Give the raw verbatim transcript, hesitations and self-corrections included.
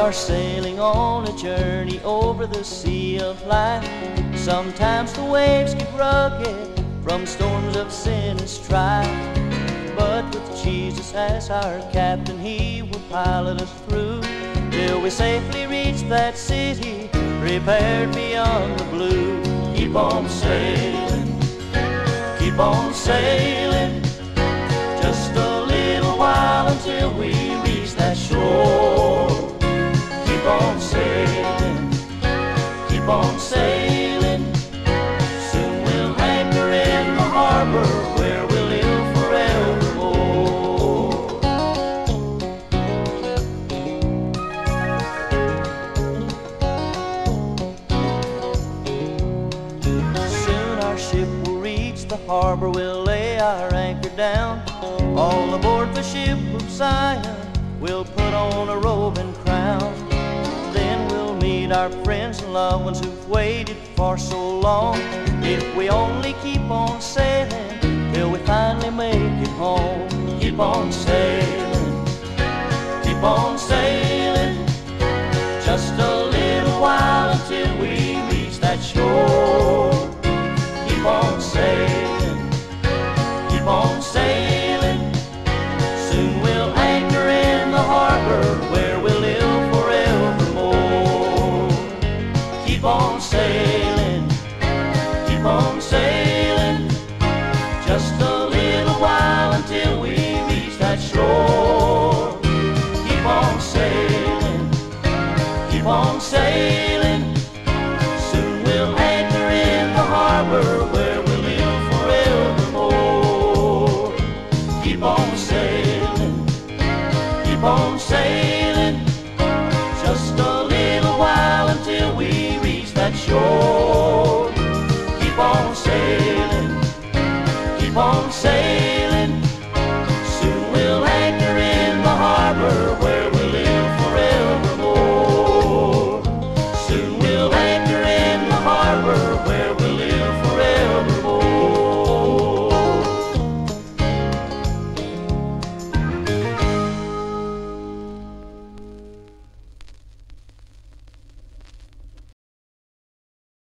are sailing on a journey over the sea of life. Sometimes the waves get rugged from storms of sin and strife, but with Jesus as our captain, He will pilot us through till we safely reach that city prepared beyond the blue. Keep on sailing, keep on sailing, just a little while until we reach that shore. Keep on sailing, keep on sailing, soon we'll anchor in the harbor where we'll live forevermore. Soon our ship will reach the harbor, we'll lay our anchor down. All aboard the ship of Zion, we'll put on a robe and crown. Then we'll meet our friends and loved ones who've waited for so long. If we only keep on sailing till we finally make it home. Keep on sailing, keep on sailing, just a little while until we reach that shore. Keep on sailing, keep on sailing, soon we'll anchor in the harbor where we'll live forevermore. Keep on sailing, keep on sailing, just a little while until we reach that shore. Keep on sailing, keep on sailing, soon we'll anchor in the harbor where we'll live forevermore. Keep on sailing, keep on sailing, just a little while until we reach that shore. Keep on sailing, keep on sailing,